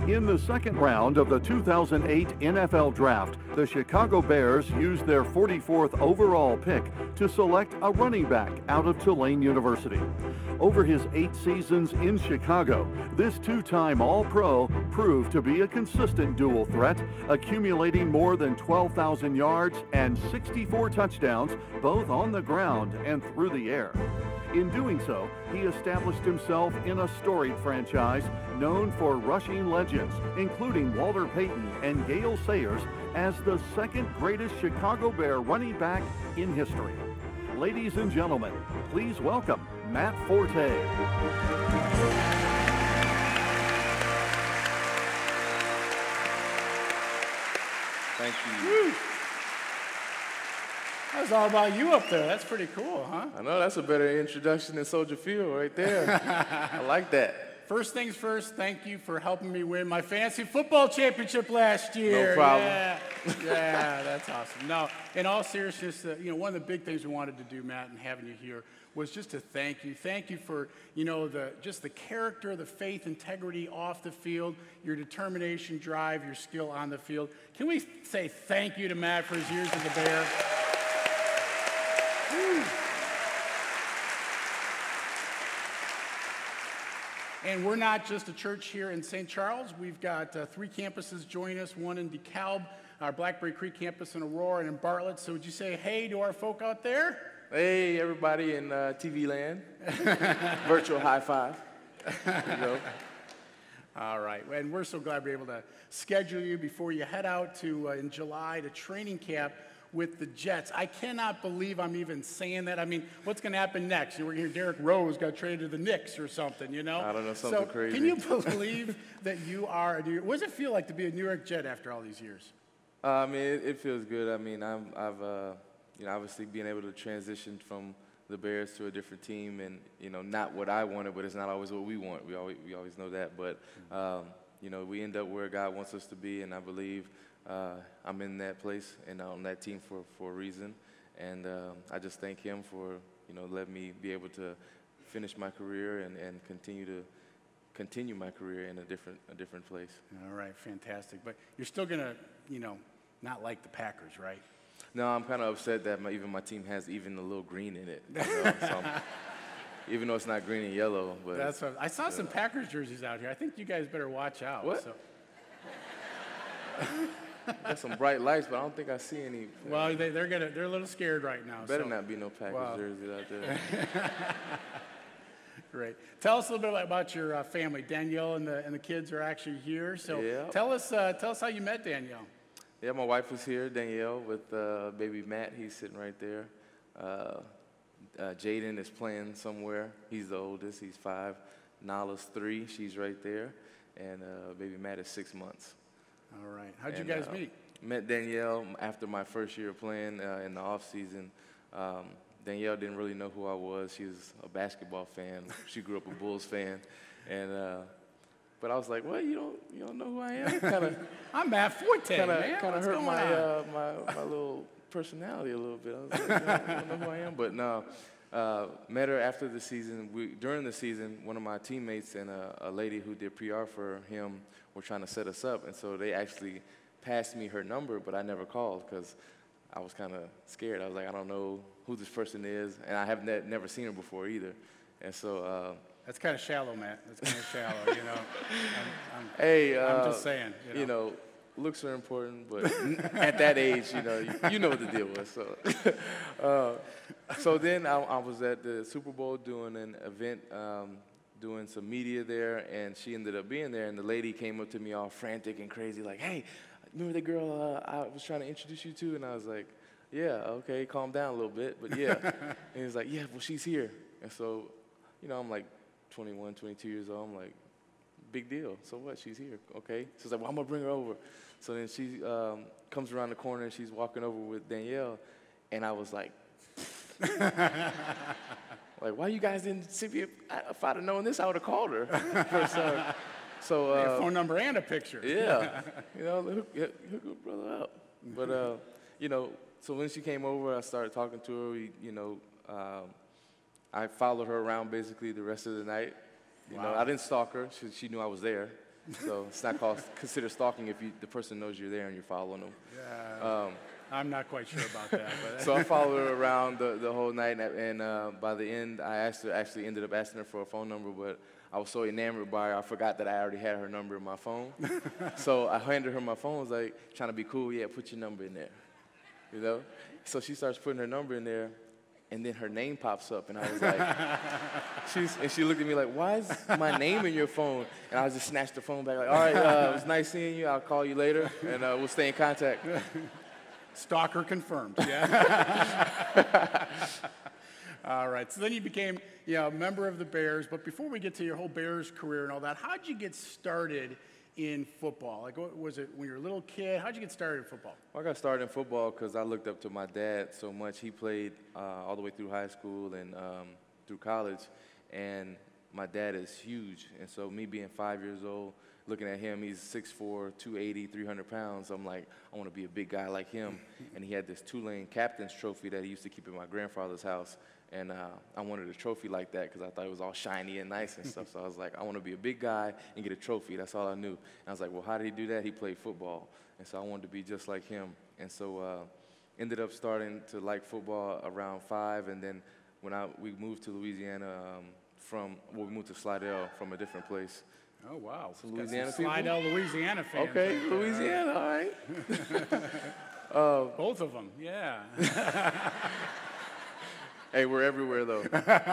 In the second round of the 2008 NFL Draft, the Chicago Bears used their 44th overall pick to select a running back out of Tulane University. Over his 8 seasons in Chicago, this two-time All-Pro proved to be a consistent dual threat, accumulating more than 12,000 yards and 64 touchdowns, both on the ground and through the air. In doing so, he established himself in a storied franchise known for rushing legends, including Walter Payton and Gale Sayers, as the second greatest Chicago Bear running back in history. Ladies and gentlemen, please welcome Matt Forte. Thank you. Woo. That was all about you up there. That's pretty cool, huh? I know, that's a better introduction than Soldier Field right there. I like that. First things first, thank you for helping me win my fantasy football championship last year. No problem. Yeah, that's awesome. No, in all seriousness, one of the big things we wanted to do, Matt, and having you here was just to thank you. Thank you for, just the character, the faith, integrity off the field, your determination, drive, your skill on the field. Can we say thank you to Matt for his years as a Bear? And we're not just a church here in St. Charles. We've got 3 campuses join us, one in DeKalb, our Blackberry Creek campus in Aurora, and in Bartlett. So would you say hey to our folk out there? Hey, everybody in TV land. Virtual high five. There you go. All right, and we're so glad we're able to schedule you before you head out to, in July, to training camp with the Jets. I cannot believe I'm even saying that. I mean, what's going to happen next? We're going to hear Derrick Rose got traded to the Knicks or something, I don't know, something crazy. Can you believe that you are a New York? What does it feel like to be a New York Jet after all these years? I mean, it feels good. I mean, I've obviously being able to transition from the Bears to a different team, and not what I wanted, but it's not always what we want. We always know that, but we end up where God wants us to be, and I believe I'm in that place and on that team for a reason, and I just thank him for letting me be able to finish my career and continue my career in a different place. All right, fantastic. But you're still gonna not like the Packers, right? No, I'm kind of upset that even my team has even a little green in it. So even though it's not green and yellow, but that's what, I saw some Packers jerseys out here. I think you guys better watch out. What? So. Got some bright lights, but I don't think I see any. Well, they're a little scared right now. Better not be no Packers jerseys out there. Great. Tell us a little bit about your family. Danielle and the kids are actually here. So yeah. Tell us how you met Danielle. Yeah, my wife is here, Danielle, with baby Matt. He's sitting right there. Jaden is playing somewhere. He's the oldest. He's 5. Nala's 3. She's right there. And baby Matt is 6 months. All right. How'd you guys meet? Met Danielle after my first year playing in the off season. Danielle didn't really know who I was. She was a basketball fan. She grew up a Bulls fan, and but I was like, "Well, you don't know who I am." Kinda, I'm Matt Forte, man. Kind of hurt my little personality a little bit. I was like, "You don't know who I am," but no. Met her after the season. During the season, one of my teammates and a lady who did PR for him were trying to set us up, and so they actually passed me her number, but I never called because I was kind of scared. I was like, I don't know who this person is, and I have never seen her before either. And so that's kind of shallow, Matt. That's kind of shallow, I'm just saying. Looks are important, but at that age, you know what the deal was. So, so then I was at the Super Bowl doing an event, doing some media there, and she ended up being there. And the lady came up to me all frantic and crazy, like, "Hey, remember the girl I was trying to introduce you to?" And I was like, "Yeah, okay, calm down a little bit, but yeah." And he was like, "Yeah, well, she's here." And so, I'm like 21, 22 years old. I'm like, big deal. So what? She's here. Okay. So she's like, "Well, I'm going to bring her over." So then she comes around the corner, and she's walking over with Danielle. And I was like, like, why you guys didn't see me? If I'd have known this, I would have called her. So a phone number and a picture. Yeah. Hook your brother up. But, so when she came over, I started talking to her. I followed her around basically the rest of the night. I didn't stalk her. She knew I was there. So it's not considered stalking if the person knows you're there and you're following them. Yeah. I'm not quite sure about that. But So I followed her around the whole night, and by the end, I actually ended up asking her for a phone number, but I was so enamored by her, I forgot that I already had her number in my phone. So I handed her my phone, I was like, trying to be cool, yeah, put your number in there, you know? So she starts putting her number in there, and then her name pops up, and I was like, she looked at me like, why is my name in your phone? And I just snatched the phone back, like, all right, it was nice seeing you, I'll call you later, and we'll stay in contact. Stalker confirmed, yeah. All right, so then you became a member of the Bears, but before we get to your whole Bears career and all that, how'd you get started in football? Like, what was it when you were a little kid? How'd you get started in football? Well, I got started in football because I looked up to my dad so much. He played all the way through high school and through college, and my dad is huge. And so me being 5 years old, looking at him, he's 6'4", 280, 300 pounds. I'm like, I want to be a big guy like him. And he had this Tulane captain's trophy that he used to keep in my grandfather's house. And I wanted a trophy like that because I thought it was all shiny and nice and stuff. So I was like, I want to be a big guy and get a trophy. That's all I knew. And I was like, well, how did he do that? He played football. And so I wanted to be just like him. And so ended up starting to like football around 5. And then when we moved to Louisiana we moved to Slidell from a different place. Oh, wow. So Louisiana people? Slidell, Louisiana fans. Okay, right, Louisiana, all right. Both of them, yeah. Hey, we're everywhere, though.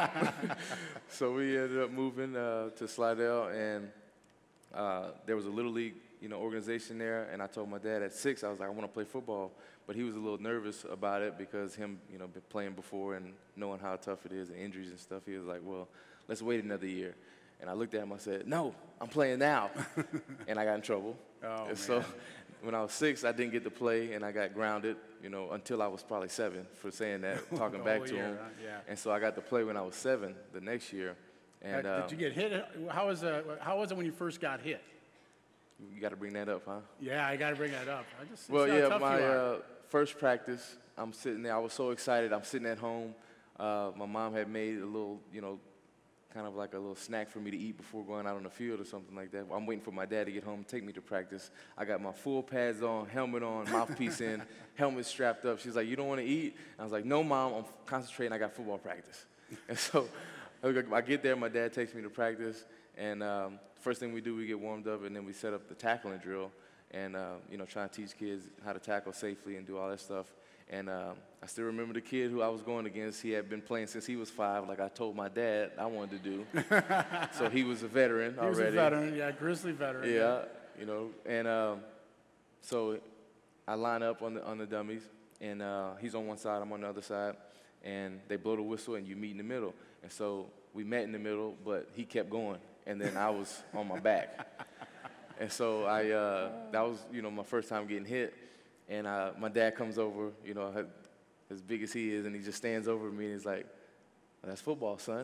So we ended up moving to Slidell, and there was a Little League organization there, and I told my dad at 6, I was like, I want to play football. But he was a little nervous about it because him, been playing before and knowing how tough it is and injuries and stuff. He was like, well, let's wait another year. And I looked at him, I said, no, I'm playing now. And I got in trouble. Oh, and so when I was 6, I didn't get to play, and I got grounded, until I was probably 7 for saying that, talking back to him. Yeah. And so I got to play when I was 7 the next year. And did you get hit? How was it when you first got hit? You got to bring that up, huh? Yeah, I got to bring that up. Well, yeah, my first practice, I'm sitting there. I was so excited. I'm sitting at home. My mom had made a little, kind of like a little snack for me to eat before going out on the field or something like that. I'm waiting for my dad to get home, take me to practice. I got my full pads on, helmet on, mouthpiece in, helmet strapped up. She's like, you don't want to eat? And I was like, no, Mom, I'm concentrating. I got football practice. And so I get there. My dad takes me to practice. And first thing we do, we get warmed up, and then we set up the tackling drill and, trying to teach kids how to tackle safely and do all that stuff. And I still remember the kid who I was going against. He had been playing since he was 5, like I told my dad I wanted to do. So he was a veteran already. He was a veteran, yeah, grizzly veteran. Yeah, and so I line up on the dummies, and he's on one side, I'm on the other side, and they blow the whistle, and you meet in the middle. And so we met in the middle, but he kept going, and then I was on my back. And so that was, my first time getting hit. And my dad comes over, as big as he is, and he just stands over me, and he's like, well, that's football, son.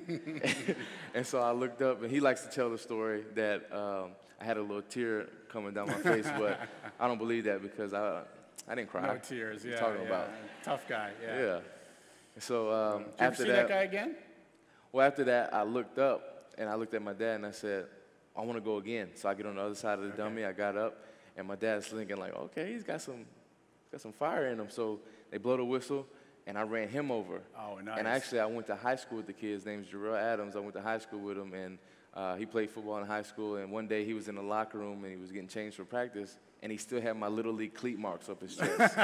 And so I looked up, and he likes to tell the story that I had a little tear coming down my face, but I don't believe that because I didn't cry. No tears, yeah. Talking about tough guy, yeah. Yeah. So did you after see that guy again? Well, after that, I looked up, and I looked at my dad, and I said, I want to go again. So I get on the other side of the dummy. I got up. And my dad's thinking like, okay, he's got some fire in him. So they blow the whistle, and I ran him over. Oh, nice. And actually, I went to high school with the kid. His name's Jarrell Adams. I went to high school with him, and he played football in high school. And one day he was in the locker room, and he was getting changed for practice, and he still had my Little League cleat marks up his chest.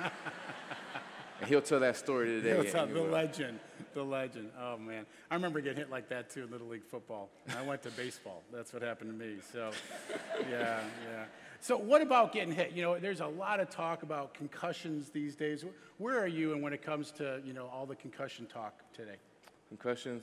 And he'll tell that story today. He'll tell the legend. Oh, man. I remember getting hit like that, too, in Little League football. I went to baseball. That's what happened to me. So, yeah. So what about getting hit? There's a lot of talk about concussions these days. Where are you when it comes to, all the concussion talk today? Concussions?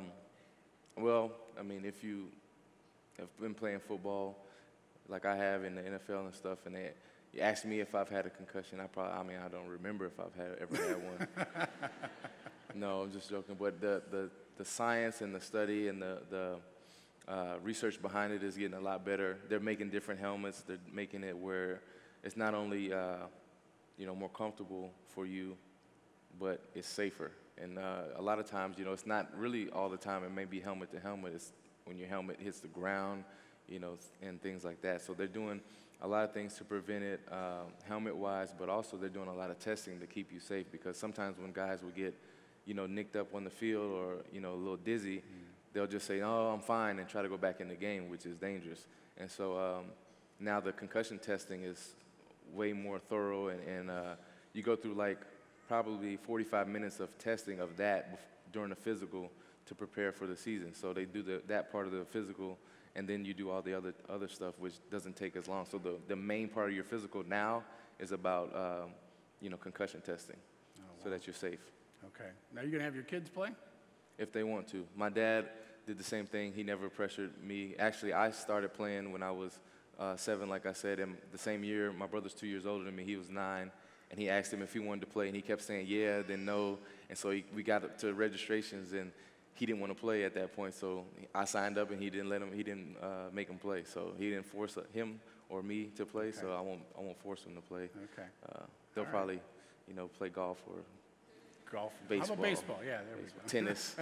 Well, I mean, if you have been playing football like I have in the NFL and stuff, and you ask me if I've had a concussion, I don't remember if I've ever had one. No, I'm just joking. But the science and the study and the research behind it is getting a lot better. They're making different helmets. They're making it where it's not only more comfortable for you, but it's safer. And a lot of times, it's not really all the time. It may be helmet to helmet. It's when your helmet hits the ground, and things like that. So they're doing a lot of things to prevent it, helmet-wise, but also they're doing a lot of testing to keep you safe, because sometimes when guys will get, nicked up on the field or, a little dizzy, they'll just say, oh, I'm fine, and try to go back in the game, which is dangerous. And so now the concussion testing is way more thorough, and you go through like probably 45 minutes of testing of that during the physical to prepare for the season. So they do that part of the physical, and then you do all the other stuff, which doesn't take as long. So the main part of your physical now is about concussion testing, so that you're safe. Okay. Now you're gonna have your kids play? If they want to. My dad did the same thing. He never pressured me. Actually, I started playing when I was 7, like I said, and the same year, my brother's 2 years older than me. He was 9, and he asked him if he wanted to play, and he kept saying yeah, then no, and so we got up to registrations, and he didn't want to play at that point, so I signed up, and he didn't make him play, so he didn't force him or me to play, okay. So I won't force him to play. Okay. They'll probably, play golf or baseball. How about baseball? Yeah, there we go. Tennis.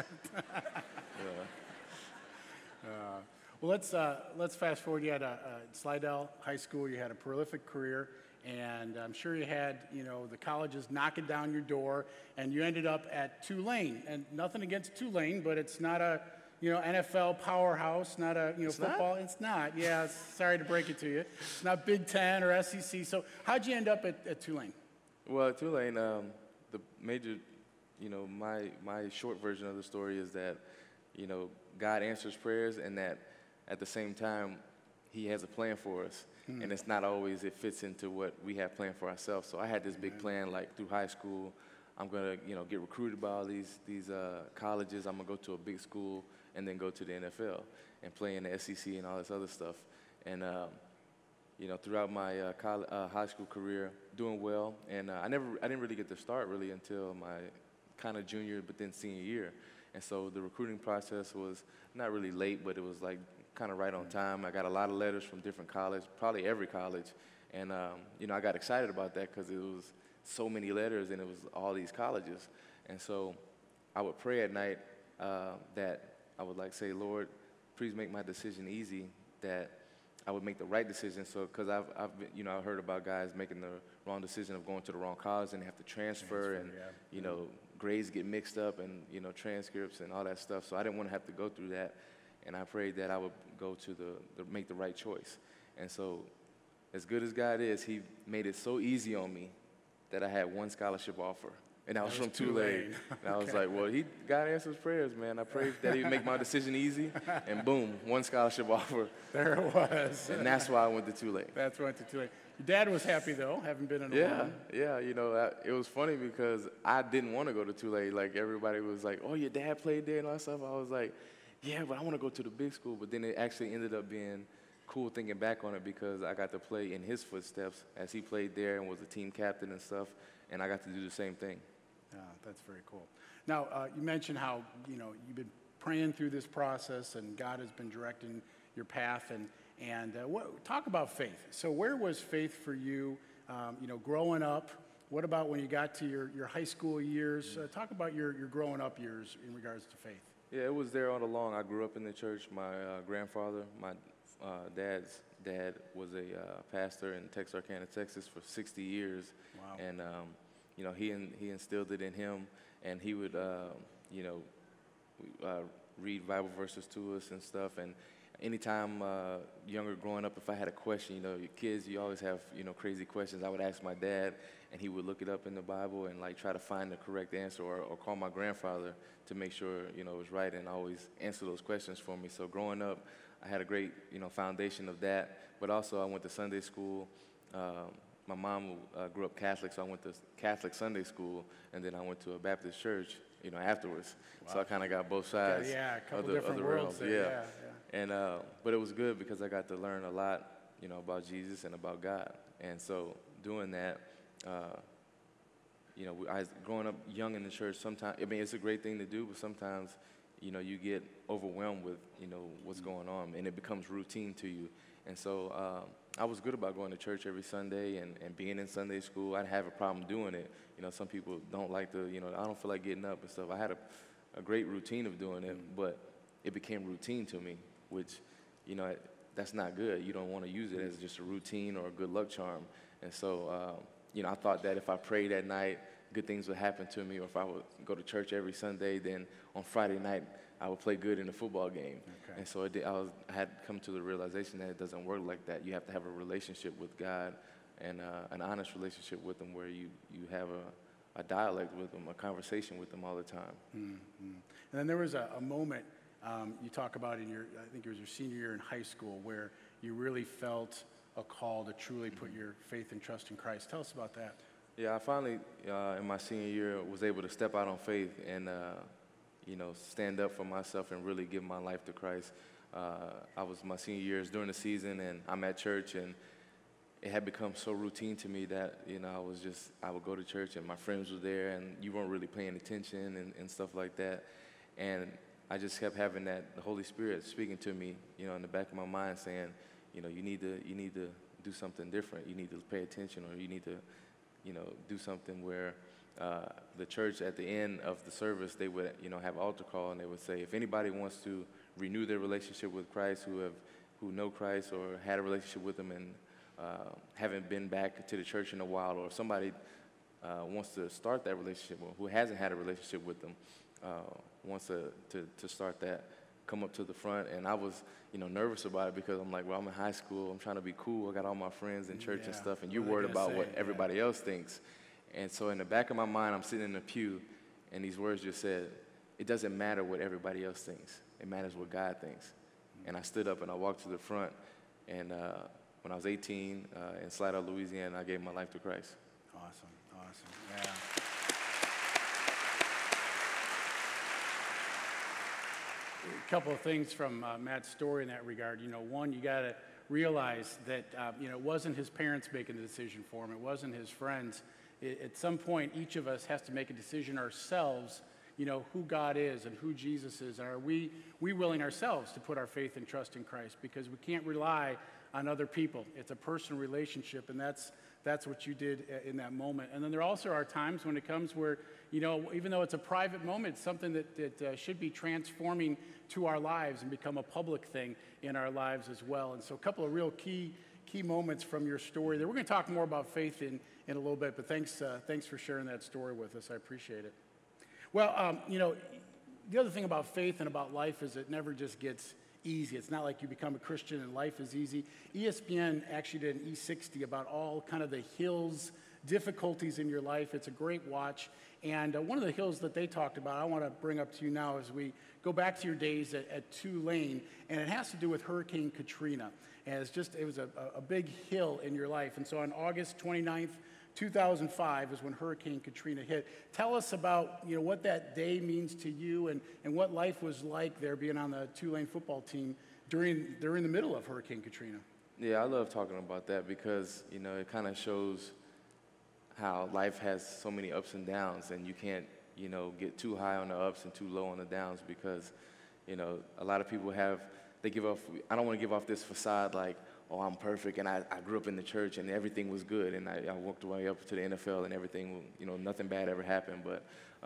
Well, let's fast forward. You had Slidell High School. You had a prolific career, and I'm sure you had, the colleges knocking down your door, and you ended up at Tulane. And nothing against Tulane, but it's not a, NFL powerhouse, not a, football. Not? It's not. Yeah, sorry to break it to you. It's not Big Ten or SEC. So how'd you end up at Tulane? Well, at Tulane, the major, my short version of the story is that, God answers prayers, and that at the same time, he has a plan for us. And it's not always it fits into what we have planned for ourselves. So I had this big plan, like through high school, I'm gonna, get recruited by all these colleges. I'm gonna go to a big school and then go to the NFL and play in the SEC and all this other stuff. And throughout my high school career, doing well. And I didn't really get to start really until my kind of junior, but then senior year. And so the recruiting process was not really late, but it was like kind of right on time. I got a lot of letters from different colleges, probably every college. And, I got excited about that because it was so many letters and it was all these colleges. And so I would pray at night that I would say, Lord, please make my decision easy, that I would make the right decision. So, because I've been, I've heard about guys making the wrong decision of going to the wrong college and they have to transfer and, grades get mixed up and, transcripts and all that stuff. So I didn't want to have to go through that. And I prayed that I would go to make the right choice. And so as good as God is, he made it so easy on me that I had one scholarship offer. And that was from Tulane. And I was like, well, God answers prayers, man. I prayed that he would make my decision easy, and boom, one scholarship offer. There it was. And that's why I went to Tulane. That's why I went to Tulane. Your dad was happy, though, having been in a run. Yeah, it was funny because I didn't want to go to Tulane. Like, everybody was like, oh, your dad played there and all that stuff. I was like, yeah, but I want to go to the big school. But then it actually ended up being cool thinking back on it because I got to play in his footsteps as he played there and was a team captain and stuff, and I got to do the same thing. Yeah, that's very cool. Now, you mentioned how, you've been praying through this process and God has been directing your path. And talk about faith. So where was faith for you, growing up? What about when you got to your high school years? Talk about your growing up years in regards to faith. Yeah, it was there all along. I grew up in the church. My grandfather, my dad's dad, was a pastor in Texarkana, Texas for 60 years. Wow. And, he instilled it in him, and he would, read Bible verses to us and stuff. And anytime younger growing up, if I had a question, your kids, you always have, crazy questions. I would ask my dad, and he would look it up in the Bible and try to find the correct answer, or call my grandfather to make sure, it was right, and always answer those questions for me. So growing up, I had a great, foundation of that. But also I went to Sunday school. My mom grew up Catholic, so I went to Catholic Sunday school, and then I went to a Baptist church, afterwards. Wow. So I kind of got both sides of the realms. Yeah. And but it was good because I got to learn a lot, about Jesus and about God. And so doing that, I was growing up young in the church. Sometimes, it's a great thing to do, but sometimes, you get overwhelmed with, what's going on, and it becomes routine to you. And so I was good about going to church every Sunday and being in Sunday school. I didn't have a problem doing it. Some people don't like to, I don't feel like getting up and stuff. I had a great routine of doing it, but it became routine to me, which, that's not good. You don't want to use it as just a routine or a good luck charm. And so, I thought that if I prayed at night, good things would happen to me, or if I would go to church every Sunday, then on Friday night, I would play good in the football game. Okay. And so I had come to the realization that it doesn't work like that. You have to have a relationship with God, and an honest relationship with Him, where you have a dialect with Him, a conversation with Him all the time. Mm-hmm. And then there was a moment you talk about in I think it was your senior year in high school, where you really felt a call to truly put your faith and trust in Christ. Tell us about that. Yeah, I finally, in my senior year, was able to step out on faith and, stand up for myself and really give my life to Christ. My senior year is during the season, and I'm at church, and it had become so routine to me that, I would go to church, and my friends were there, and you weren't really paying attention and stuff like that. And I just kept having the Holy Spirit speaking to me, in the back of my mind, saying, you need to do something different. You need to pay attention, or you need to, do something where the church at the end of the service, they would, have altar call, and they would say, if anybody wants to renew their relationship with Christ, who know Christ or had a relationship with Him and haven't been back to the church in a while, or if somebody wants to start that relationship, or who hasn't had a relationship with them, wants to start that, come up to the front. And I was, nervous about it, because I'm like, well, I'm in high school, I'm trying to be cool, I got all my friends in church and stuff, and you're worried about what everybody else thinks. And so in the back of my mind, I'm sitting in the pew, and these words just said, it doesn't matter what everybody else thinks, it matters what God thinks. And I stood up and I walked to the front, and when I was 18, in Slidell, Louisiana, I gave my life to Christ. Awesome, yeah. A couple of things from Matt's story in that regard. One, you got to realize that, it wasn't his parents making the decision for him. It wasn't his friends. At some point, each of us has to make a decision ourselves, who God is and who Jesus is. And are we willing ourselves to put our faith and trust in Christ? Because we can't rely on other people. It's a personal relationship, and that's what you did in that moment. And then there also are times when it comes where, even though it's a private moment, it's something that should be transforming to our lives and become a public thing in our lives as well. And so a couple of real key moments from your story there. We're going to talk more about faith in a little bit, but thanks for sharing that story with us. I appreciate it. Well, the other thing about faith and about life is it never just gets easy. It's not like you become a Christian and life is easy. ESPN actually did an E60 about all kind of the hills, difficulties in your life. It's a great watch. And one of the hills that they talked about, I want to bring up to you now as we go back to your days at Tulane, and it has to do with Hurricane Katrina. And it was a big hill in your life. And so on August 29th, 2005 is when Hurricane Katrina hit. Tell us about what that day means to you and what life was like there being on the Tulane football team during the middle of Hurricane Katrina. Yeah, I love talking about that, because it kind of shows how life has so many ups and downs, and you can't get too high on the ups and too low on the downs, because a lot of people they give off, I don't want to give off this facade like, oh, I'm perfect, and I grew up in the church, and everything was good, and I worked my way up to the NFL, and everything, nothing bad ever happened. But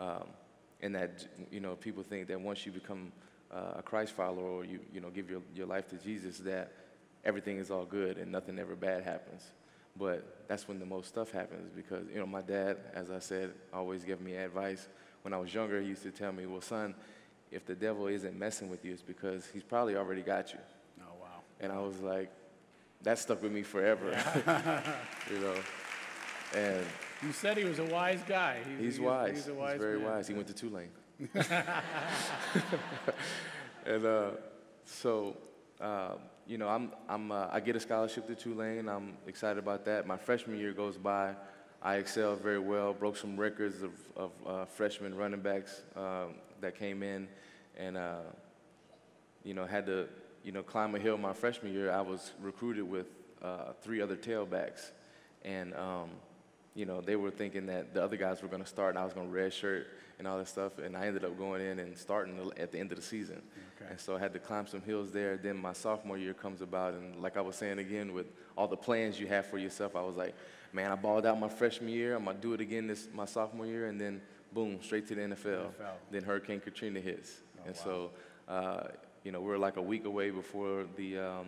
and that, people think that once you become a Christ follower, or you give your life to Jesus, that everything is all good and nothing ever bad happens. But that's when the most stuff happens, because my dad, as I said, always gave me advice. When I was younger, he used to tell me, well, son, if the devil isn't messing with you, it's because he's probably already got you. Oh, wow. And I was like, that stuck with me forever. And you said he was a wise guy. He's wise. He's a wise He's very man. wise. He went to Tulane. And I get a scholarship to Tulane. I'm excited about that. My freshman year goes by. I excelled very well, broke some records of freshman running backs that came in, and had to climb a hill my freshman year. I was recruited with 3 other tailbacks, and they were thinking that the other guys were going to start, and I was going to redshirt and all that stuff, and I ended up going in and starting at the end of the season. Okay. And so I had to climb some hills there. Then my sophomore year comes about, and like I was saying again, with all the plans you have for yourself, I was like, man, I balled out my freshman year. I'm going to do it again my sophomore year, and then boom, straight to the NFL. Then Hurricane Katrina hits. Oh, and wow. so, we're like a week away before the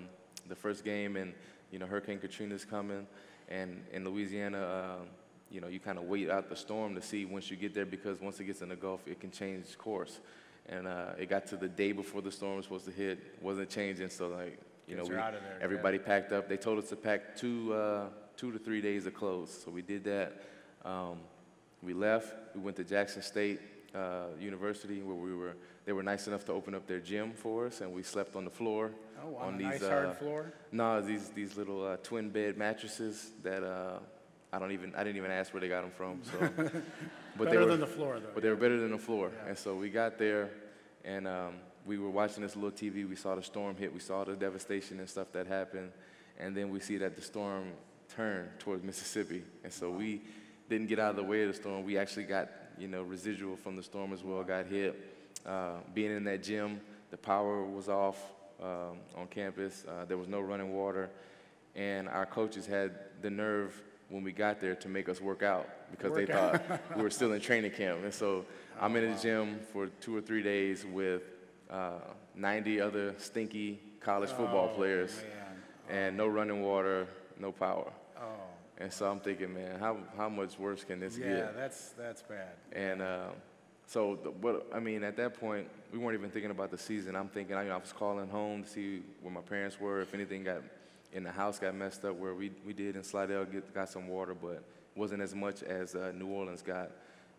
the first game, and you know Hurricane Katrina's coming, and in Louisiana, you know, you kind of wait out the storm to see once you get there, because once it gets in the Gulf, it can change course. And it got to the day before the storm was supposed to hit, wasn't changing, so like, you know, everybody packed up. They told us to pack 2 to 3 days of clothes, so we did that. We left. We went to Jackson State University, where they were nice enough to open up their gym for us, and we slept on the floor. Oh, wow, on a these, nice hard floor? No, these little twin bed mattresses that I didn't even ask where they got them from. So, but better than the floor, though. But they were better than the floor. Yeah. And so we got there, and we were watching this little TV. We saw the storm hit. We saw the devastation and stuff that happened, and then we see that the storm turned towards Mississippi. And so we didn't get out of the way of the storm. We actually got, you know, residual from the storm as well. Got hit. Being in that gym, the power was off on campus. There was no running water, and our coaches had the nerve when we got there to make us work out, because they thought we were still in training camp. And so I'm in the gym for 2 or 3 days with 90 other stinky college football players, and no running water, no power. And so I'm thinking, man, how much worse can this get? Yeah, that's bad. And I mean, at that point, we weren't even thinking about the season. I'm thinking, I was calling home to see where my parents were, if anything got in the house got messed up, where we did in Slidell got some water, but wasn't as much as New Orleans got.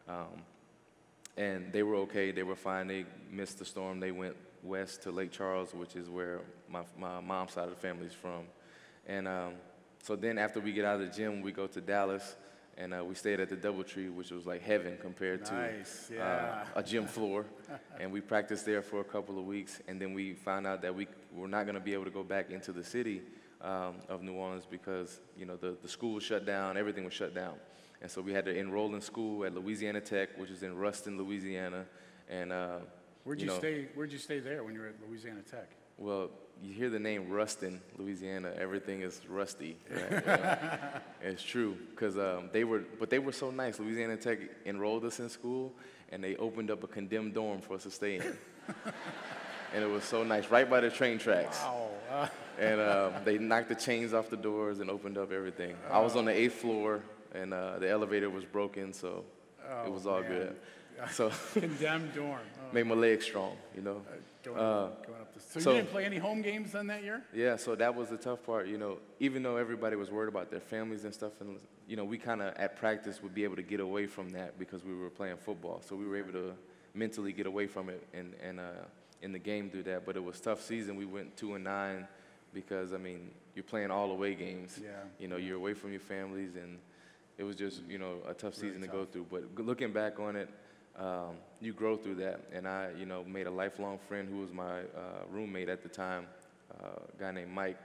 And they were okay. They were fine. They missed the storm. They went west to Lake Charles, which is where my mom's side of the family is from. And so then after we get out of the gym, we go to Dallas, and we stayed at the DoubleTree, which was like heaven compared to a gym floor. And we practiced there for a couple of weeks, and then we found out that we were not going to be able to go back into the city of New Orleans, because, you know, the school was shut down, everything was shut down. And so we had to enroll in school at Louisiana Tech, which is in Ruston, Louisiana. And Where'd you stay there when you were at Louisiana Tech? Well, you hear the name Ruston, Louisiana, everything is rusty. Right? It's true, because they were so nice. Louisiana Tech enrolled us in school, and they opened up a condemned dorm for us to stay in. And it was so nice, right by the train tracks. Wow. And they knocked the chains off the doors and opened up everything. I was on the 8th floor, and the elevator was broken, so it was all good. So condemned dorm. Made my legs strong, you know. Going up so you didn't play any home games then that year? Yeah, so that was the tough part, you know. Even though everybody was worried about their families and stuff, and you know, we kind of at practice would be able to get away from that because we were playing football. So we were able to mentally get away from it and in the game through that. But it was a tough season. We went 2-9 because, I mean, you're playing all away games. Yeah. You know, you're away from your families, and it was just, you know, a tough season to go through. But looking back on it, you grow through that. And I, you know, made a lifelong friend who was my roommate at the time, a guy named Mike.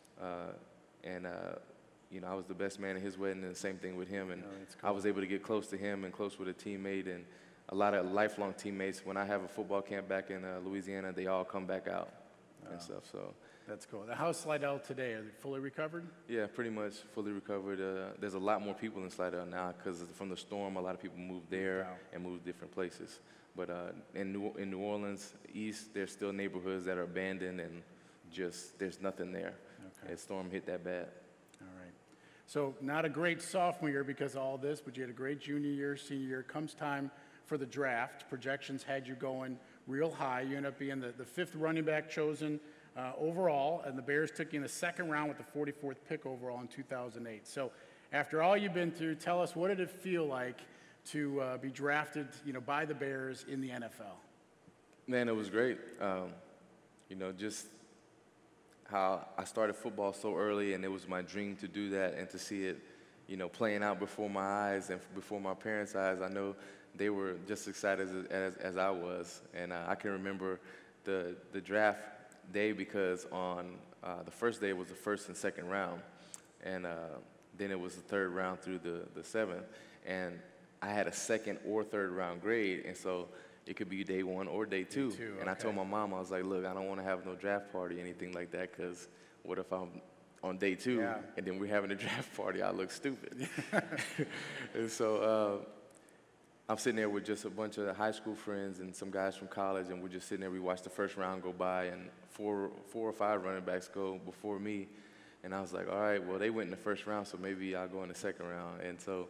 You know, I was the best man at his wedding, and the same thing with him. And cool. I was able to get close to him and close with a teammate, and a lot of lifelong teammates. When I have a football camp back in Louisiana, they all come back out and stuff. So that's cool. How's Slidell today? Are they fully recovered? Yeah, pretty much fully recovered. There's a lot more people in Slidell now because from the storm, a lot of people moved there and moved different places. But in New Orleans East, there's still neighborhoods that are abandoned and just there's nothing there. Okay. The storm hit that bad. All right. So not a great sophomore year because of all this, but you had a great junior year, senior year. Comes time for the draft. Projections had you going real high. You end up being the 5th running back chosen overall, and the Bears took you in the 2nd round with the 44th pick overall in 2008. So after all you've been through, tell us, what did it feel like to be drafted, you know, by the Bears in the NFL? Man, it was great. You know, just how I started football so early, and it was my dream to do that and to see it, you know, playing out before my eyes and before my parents' eyes. I know they were just excited as I was. And I can remember the draft day because on the first day was the 1st and 2nd round. And then it was the 3rd round through the 7th. And I had a 2nd or 3rd round grade. And so it could be day 1 or day 2. And I told my mom, I was like, look, I don't want to have no draft party or anything like that because what if I'm on day 2 and then we're having a draft party? I look stupid. And so I'm sitting there with just a bunch of high school friends and some guys from college, and we're just sitting there. We watched the first round go by, and four or five running backs go before me. And I was like, all right, well, they went in the first round, so maybe I'll go in the second round. And so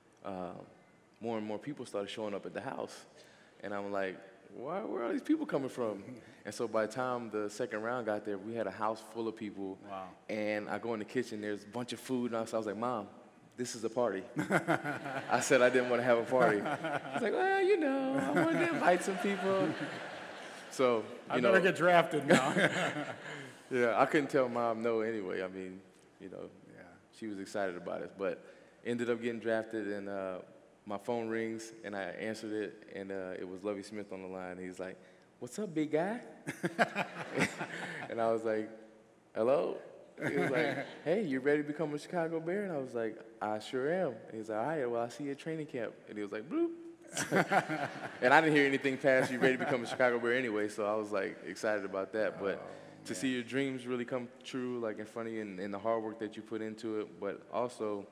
more and more people started showing up at the house. And I'm like, where are all these people coming from? And so by the time the second round got there, we had a house full of people. Wow. And I go in the kitchen, there's a bunch of food, and so I was like, Mom, this is a party. I said I didn't want to have a party. I was like, well, you know, I wanted to invite some people. So, I better get drafted now. Yeah, I couldn't tell Mom no anyway. I mean, you know, she was excited about it. But ended up getting drafted, and my phone rings, and I answered it, and it was Lovie Smith on the line. He's like, what's up, big guy? And I was like, hello? He was like, hey, you ready to become a Chicago Bear? And I was like, I sure am. And he's like, all right, well, I'll see you at training camp. And he was like, bloop. And I didn't hear anything past you ready to become a Chicago Bear anyway, so I was like excited about that. But to see your dreams really come true, like in front of you, and the hard work that you put into it, but also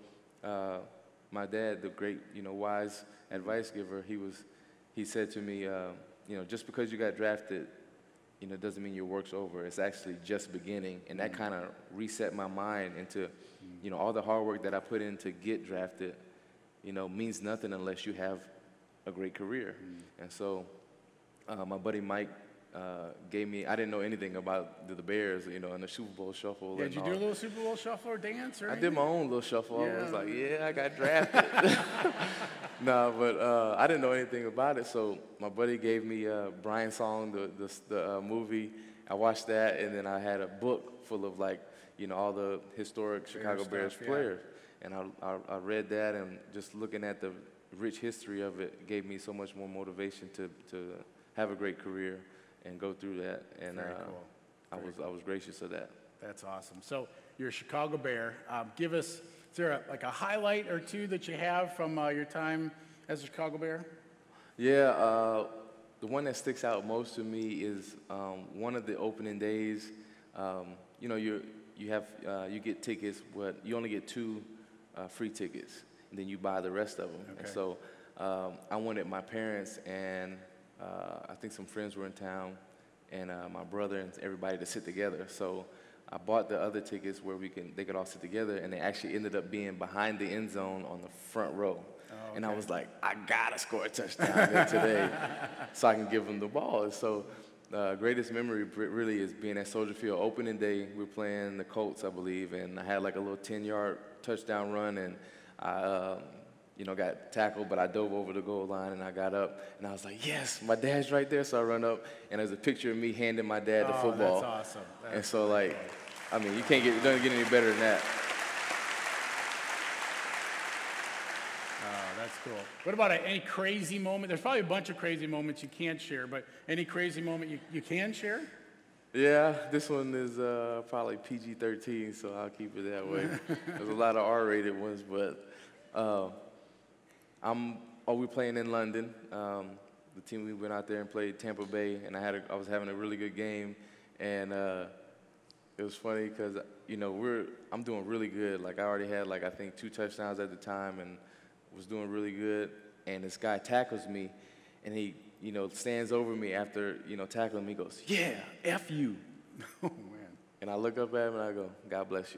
my dad, the great, you know, wise advice giver, he said to me, you know, just because you got drafted, you know, doesn't mean your work's over. It's actually just beginning. And that kind of reset my mind into, you know, all the hard work that I put in to get drafted, you know, means nothing unless you have a great career. And so my buddy Mike gave me, I didn't know anything about the Bears, you know, and the Super Bowl shuffle. Yeah, did you do a little Super Bowl shuffle or dance or anything? I did my own little shuffle. I was like, yeah, I got drafted. No, but I didn't know anything about it. So my buddy gave me Brian's Song, the movie. I watched that, and then I had a book full of, like, you know, all the historic Chicago Bears players. And I read that, and just looking at the rich history of it gave me so much more motivation to have a great career and go through that. And I was gracious of that. That's awesome. So you're a Chicago Bear. Give us, is there like a highlight or two that you have from your time as a Chicago Bear? Yeah, the one that sticks out most to me is one of the opening days. You know, you get tickets, but you only get 2 free tickets, and then you buy the rest of them. Okay. And so I wanted my parents and I think some friends were in town, and my brother and everybody to sit together. So I bought the other tickets where they could all sit together, and they actually ended up being behind the end zone on the front row. Oh, okay. And I was like, I gotta score a touchdown there today so I can give them the ball. And so greatest memory really is being at Soldier Field opening day. We were playing the Colts, I believe, and I had like a little 10-yard touchdown run, and I you know, got tackled, but I dove over the goal line, and I got up, and I was like, yes, my dad's right there. So I run up, and there's a picture of me handing my dad the football. That's awesome. And so, like, I mean, it doesn't get any better than that. Oh, that's cool. What about any crazy moment? There's probably a bunch of crazy moments you can't share, but any crazy moment you can share? Yeah, this one is probably PG-13, so I'll keep it that way. There's a lot of R-rated ones, but we're playing in London. The team, we went out there and played Tampa Bay, and I was having a really good game, and it was funny because, you know, I'm doing really good. Like, I already had, like, I think 2 touchdowns at the time and was doing really good, and this guy tackles me, and he, you know, stands over me after, you know, tackling me. He goes, yeah, F you. Oh, man. And I look up at him and I go, God bless you.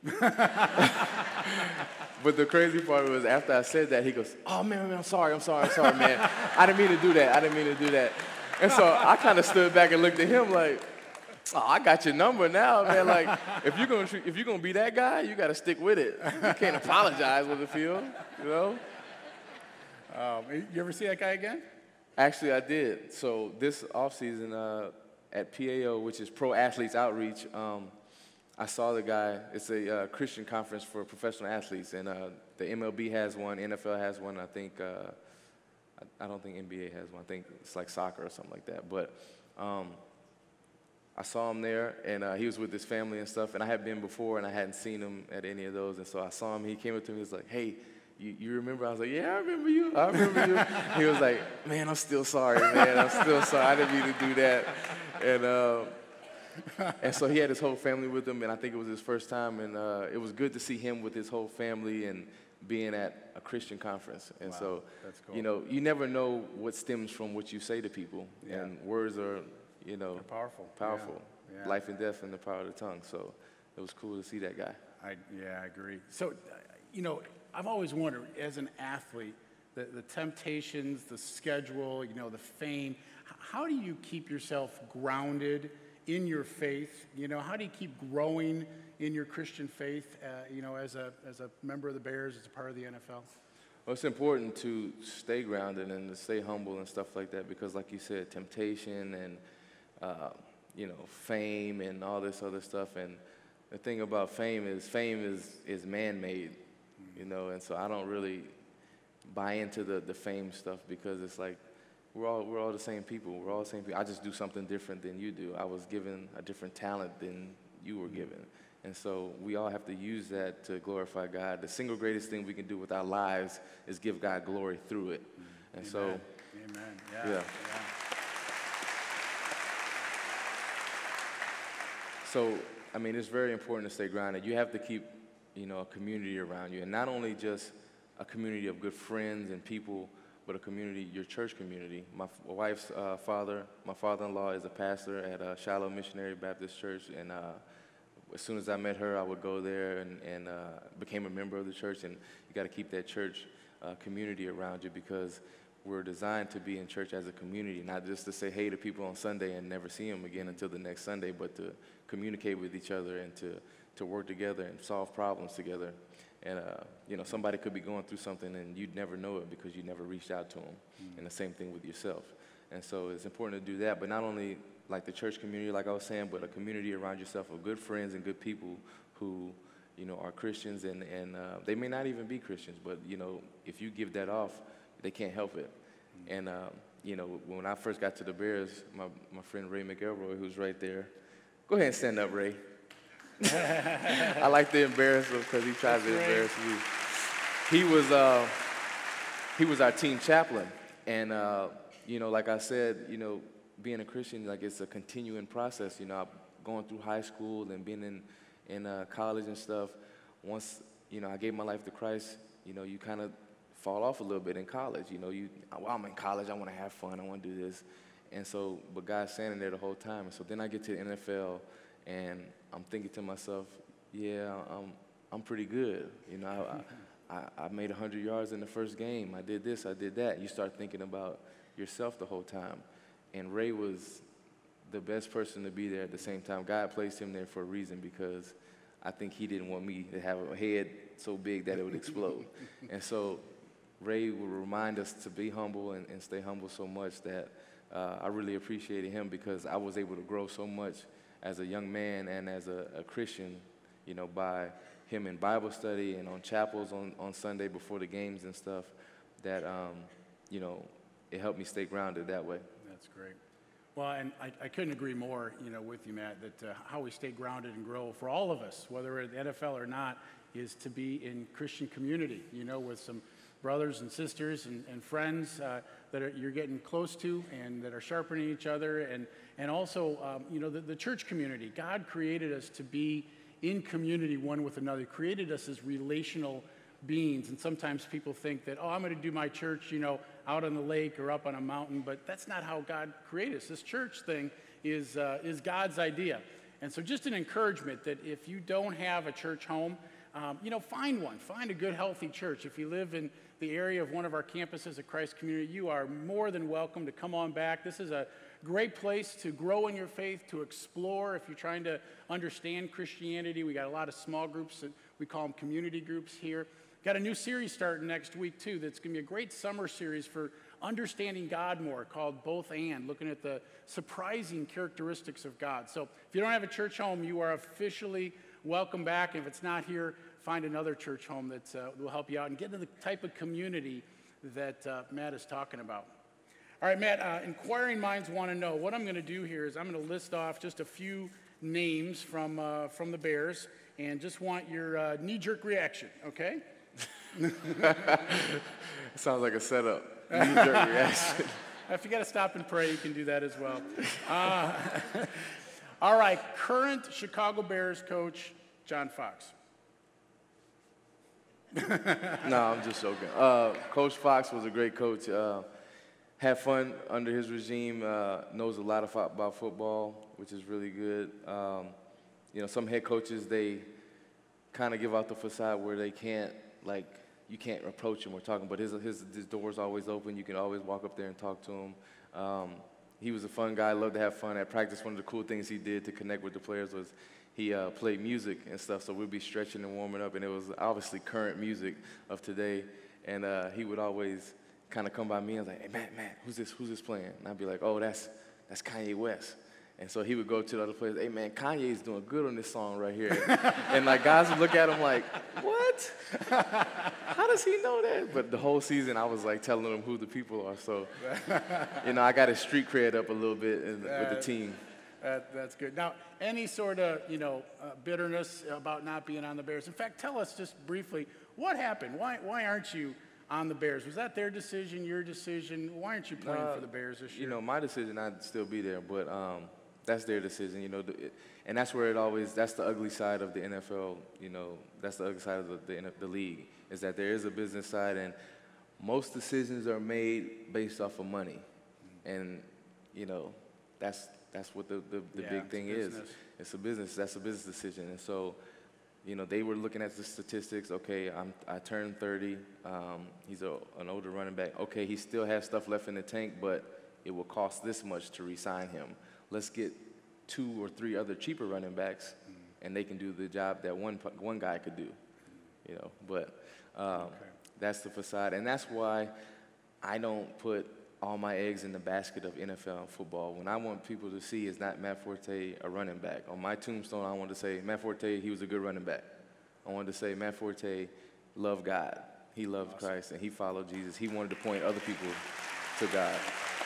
But the crazy part was after I said that, he goes, oh, man, I'm sorry, man. I didn't mean to do that. And so I kind of stood back and looked at him like, oh, I got your number now, man. Like, if you're gonna be that guy, you got to stick with it. You can't apologize with the field, you know? You ever see that guy again? Actually, I did. So this offseason at PAO, which is Pro Athletes Outreach, I saw the guy. It's a Christian conference for professional athletes, and the MLB has one, NFL has one. I think I don't think NBA has one. I think it's like soccer or something like that. But I saw him there, and he was with his family and stuff. And I had been before, and I hadn't seen him at any of those. And so I saw him. He came up to me. He was like, "Hey, you remember?" I was like, "Yeah, I remember you. He was like, "Man, I'm still sorry, man. I'm still sorry. I didn't mean to do that." And so he had his whole family with him, and I think it was his first time. And it was good to see him with his whole family and being at a Christian conference. And Wow, so, that's cool. you know, you never know what stems from what you say to people. Yeah. And words are, you know, They're powerful. powerful. Yeah. Life and death in the power of the tongue. So it was cool to see that guy. I agree. So, you know, I've always wondered, as an athlete, the temptations, the schedule, you know, the fame, how do you keep yourself grounded in your faith? You know, how do you keep growing in your Christian faith, you know, as a member of the Bears, as a part of the NFL? Well, it's important to stay grounded and to stay humble and stuff like that because, like you said, temptation and, you know, fame and all this other stuff. And the thing about fame is man-made, you know, and so I don't really buy into the fame stuff because it's like we're all the same people. We're all the same people. I just do something different than you do. I was given a different talent than you were given. And so we all have to use that to glorify God. The single greatest thing we can do with our lives is give God glory through it. And Amen. so, Amen. yeah. So, I mean, it's very important to stay grounded. You have to keep, you know, a community around you, and not only just a community of good friends and people, but a community, your church community. My wife's my father-in-law is a pastor at Shiloh Missionary Baptist Church, and as soon as I met her, I would go there and became a member of the church. And you got to keep that church community around you because we're designed to be in church as a community, not just to say hey to people on Sunday and never see them again until the next Sunday, but to communicate with each other and to work together and solve problems together. And, you know, somebody could be going through something and you'd never know it because you never reached out to them. And the same thing with yourself. And so it's important to do that, but not only like the church community, like I was saying, but a community around yourself of good friends and good people who, you know, are Christians and they may not even be Christians, but, you know, if you give that off, they can't help it. And, you know, when I first got to the Bears, my friend Ray McElroy, who's right there, go ahead and stand up, Ray. I like to embarrass him because he tries to embarrass me. He was our team chaplain, and you know, like I said, you know, being a Christian, like it's a continuing process. You know, going through high school and being in college and stuff. Once you know, I gave my life to Christ. You know, you kind of fall off a little bit in college. You know, well, I'm in college. I want to have fun. I want to do this, and so, but God's standing there the whole time. And so then I get to the NFL. And I'm thinking to myself, yeah, I'm pretty good. You know, I made 100 yards in the first game. I did this, I did that. You start thinking about yourself the whole time. And Ray was the best person to be there at the same time. God placed him there for a reason because I think he didn't want me to have a head so big that it would explode. And so Ray would remind us to be humble and stay humble so much that I really appreciated him because I was able to grow so much as a young man and as a Christian, you know, by him in Bible study and on chapels on Sunday before the games and stuff, that, you know, it helped me stay grounded that way. That's great. Well, and I couldn't agree more, you know, with you, Matt, that how we stay grounded and grow for all of us, whether we're at the NFL or not, is to be in Christian community, you know, with some brothers and sisters and friends that you're getting close to and that are sharpening each other. And also, you know, the church community. God created us to be in community one with another, created us as relational beings. And sometimes people think that, oh, I'm going to do my church, you know, out on the lake or up on a mountain. But that's not how God created us. This church thing is God's idea. And so just an encouragement that if you don't have a church home, you know, find one. Find a good, healthy church. If you live in the area of one of our campuses at Christ Community, you are more than welcome to come on back. This is a great place to grow in your faith, to explore. If you're trying to understand Christianity, we got a lot of small groups. We call them community groups here. Got a new series starting next week, too, that's going to be a great summer series for understanding God more, called Both And, looking at the surprising characteristics of God. So if you don't have a church home, you are officially welcome back. If it's not here, find another church home that will help you out and get into the type of community that Matt is talking about. All right, Matt, inquiring minds want to know. What I'm going to do here is I'm going to list off just a few names from the Bears and just want your knee-jerk reaction, okay? Sounds like a setup. Knee-jerk reaction. If you got to stop and pray, you can do that as well. All right, current Chicago Bears coach, John Fox. No, I'm just joking. Coach Fox was a great coach. Had fun under his regime. Knows a lot about football, which is really good. You know, some head coaches, they kind of give out the facade where they can't, like, you can't approach him or talk him, but his door's always open. You can always walk up there and talk to him. He was a fun guy, loved to have fun. At practice, one of the cool things he did to connect with the players was he played music and stuff, so we'd be stretching and warming up, and it was obviously current music of today, and he would always kind of come by me and was like, hey, Matt, who's this playing? And I'd be like, oh, that's Kanye West. And so he would go to the other players, hey, man, Kanye's doing good on this song right here. And like guys would look at him like, what? How does he know that? But the whole season I was like telling him who the people are. So, you know, I got his street cred up a little bit with the team. That's good. Now, any sort of, you know, bitterness about not being on the Bears? In fact, tell us just briefly, what happened? Why aren't you on the Bears? Was that their decision, your decision? Why aren't you playing for the Bears this year? You know, my decision, I'd still be there, but that's their decision, you know, and that's where that's the ugly side of the NFL, you know, that's the ugly side of the league, is that there is a business side, and most decisions are made based off of money, and, you know, that's what the big thing is. It's a business, that's a business decision, and so, you know, they were looking at the statistics. Okay, I turned 30. He's an older running back. Okay, he still has stuff left in the tank, but it will cost this much to re-sign him. Let's get 2 or 3 other cheaper running backs, and they can do the job that one guy could do. You know, but that's the facade, and that's why I don't put all my eggs in the basket of NFL football. When I want people to see is not Matt Forte a running back. On my tombstone, I want to say Matt Forte, he was a good running back. I wanted to say Matt Forte loved God. He loved Christ, and he followed Jesus. He wanted to point other people to God.